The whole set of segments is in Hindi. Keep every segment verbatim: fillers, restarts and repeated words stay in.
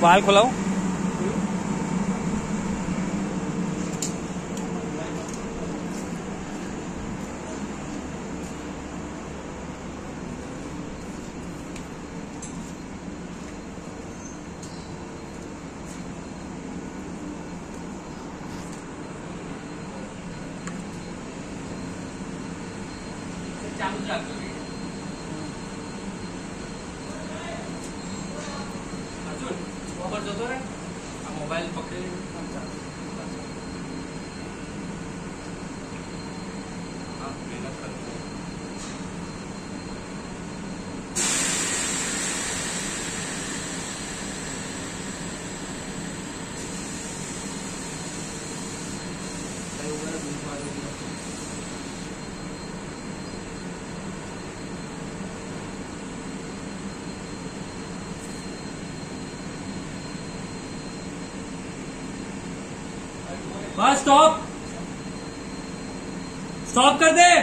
वाल खुलाओ। चालूच लागतो अर्जुन मोबाईल जातो रे मोबाईल पकडे बस स्टॉप स्टॉप कर दे।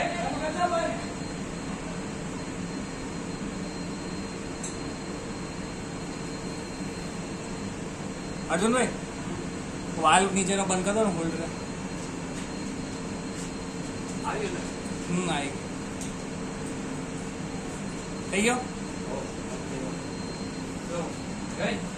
अर्जुन भाई वाल नीचे का बंद कर दो ना, होल्ड रहे। हम्म आएगी सही हो।